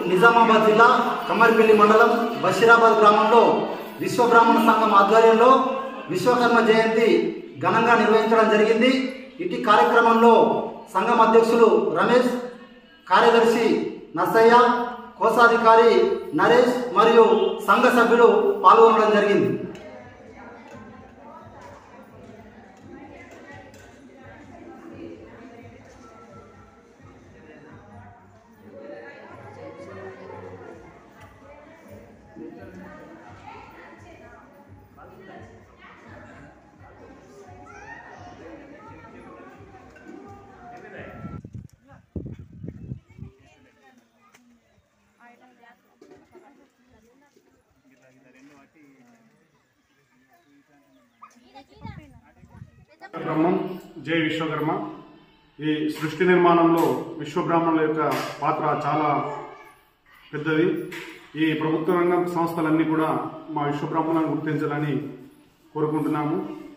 నిజామాబాద్ జిల్లా కమ్మరిపల్లి మండలం బషీరాబాద్ గ్రామంలో విశ్వబ్రాహ్మణ సంఘం ఆధ్వర్యంలో విశ్వకర్మ జయంతి ఘనంగా నిర్వహించడం జరిగింది. ఇటీ కార్యక్రమంలో సంఘం అధ్యక్షులు రమేష్, కార్యదర్శి నర్సయ్య, కోశాధికారి నరేష్ మరియు సంఘ సభ్యులు పాల్గొనడం జరిగింది. బ్రహ్మం జై విశ్వకర్మ. ఈ సృష్టి నిర్మాణంలో విశ్వబ్రాహ్మణుల యొక్క పాత్ర చాలా పెద్దది. ఈ ప్రభుత్వ రంగం సంస్థలన్నీ కూడా మా విశ్వబ్రాహ్మణులను గుర్తించాలని కోరుకుంటున్నాము.